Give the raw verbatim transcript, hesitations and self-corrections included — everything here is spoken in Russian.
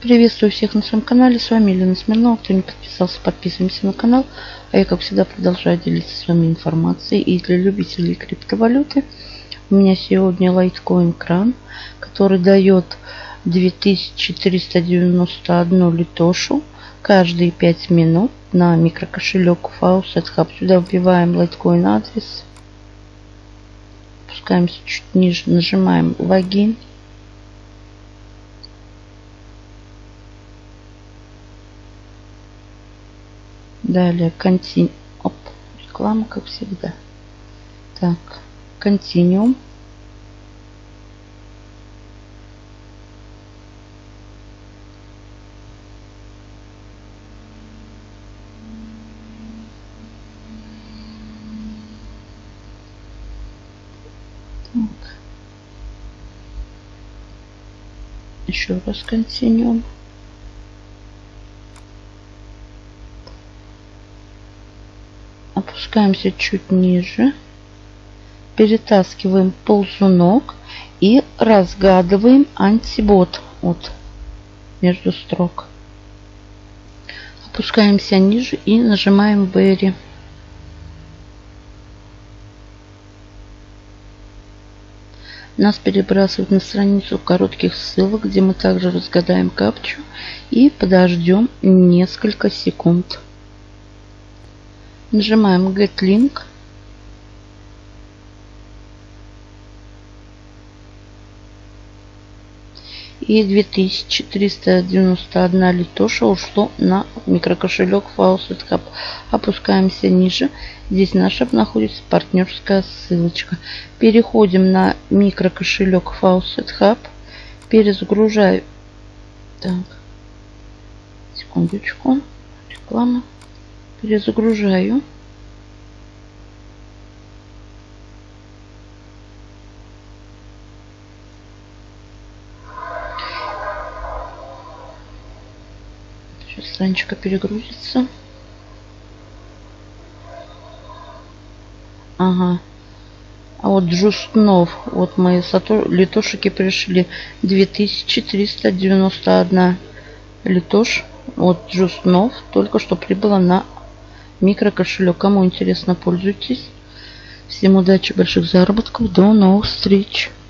Приветствую всех на своем канале. С вами Елена Смирнова. Кто не подписался, подписываемся на канал. А я, как всегда, продолжаю делиться с вами информацией. И для любителей криптовалюты у меня сегодня лайткоин кран, который дает две тысячи триста девяносто одну литошу каждые пять минут на микрокошелек Faucet Hub. Сюда вбиваем лайткоин адрес. Опускаемся чуть ниже, нажимаем логин. Далее континь. Оп, реклама, как всегда. Так, континуум. Так. Еще раз континуум. Опускаемся чуть ниже, перетаскиваем ползунок и разгадываем антибот от между строк. Опускаемся ниже и нажимаем Berry. Нас перебрасывают на страницу коротких ссылок, где мы также разгадаем капчу и подождем несколько секунд. Нажимаем Get Link. И две тысячи триста девяносто одна литоша ушло на микрокошелек Faucet Hub. Опускаемся ниже. Здесь наша находится партнерская ссылочка. Переходим на микрокошелек Faucet Hub. Перезагружаю. Так. Секундочку. Реклама. Перезагружаю. Сейчас страничка перегрузится. Ага. А вот Джустнов. Вот мои литошики пришли. две тысячи триста девяносто одна литош. Вот Джустнов только что прибыла на микрокошелек. Кому интересно, пользуйтесь. Всем удачи, больших заработков. До новых встреч.